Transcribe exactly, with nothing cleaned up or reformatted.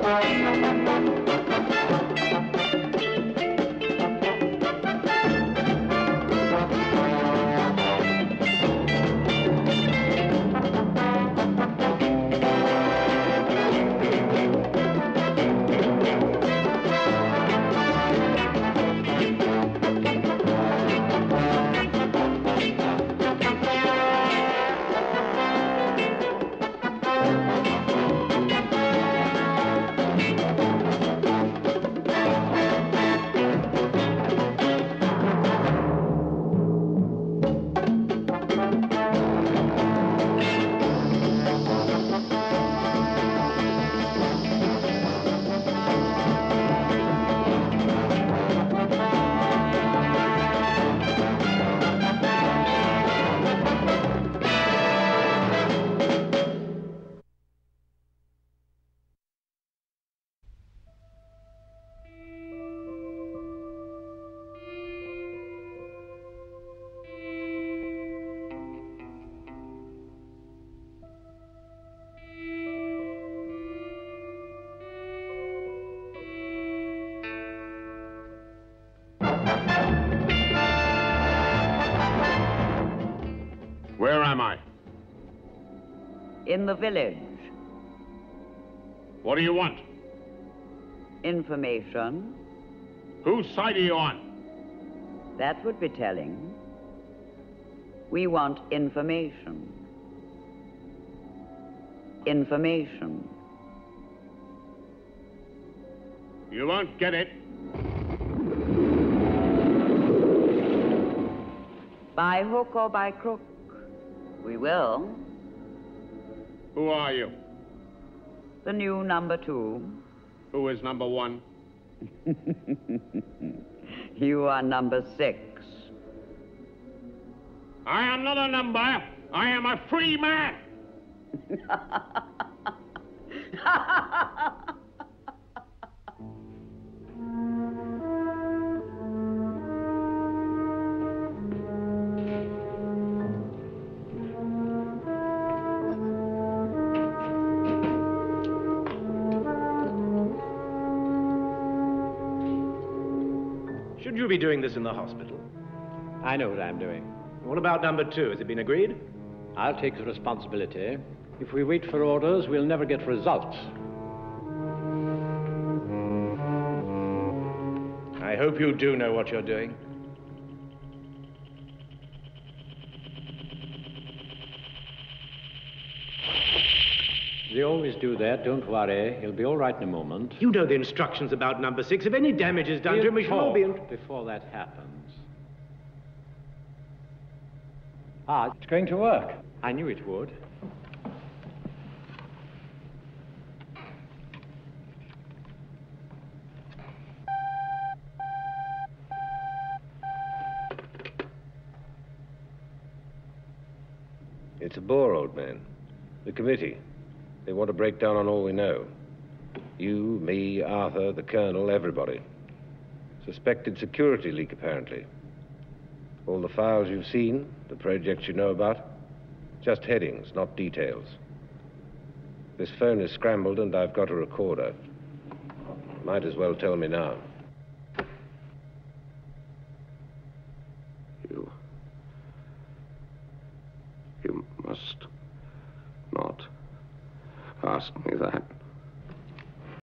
Where am I? In the village. What do you want? Information. Whose side are you on? That would be telling. We want information. Information. You won't get it. By hook or by crook, we will. Who are you? The new number two. Who is number one? You are number six. I am not a number. I am a free man. Should you be doing this in the hospital? I know what I'm doing. What about number two? Has it been agreed? I'll take the responsibility. If we wait for orders, we'll never get results. I hope you do know what you're doing. They always do that, don't worry. He'll be all right in a moment. You know the instructions about number six. If any damage is done We'll to him, we shall all be in... talk before that happens. Ah, it's going to work. I knew it would. It's a bore, old man. The committee. They want to break down on all we know. You, me, Arthur, the Colonel, everybody. Suspected security leak, apparently. All the files you've seen, the projects you know about, just headings, not details. This phone is scrambled and I've got a recorder. Might as well tell me now. You... You must not ask me that.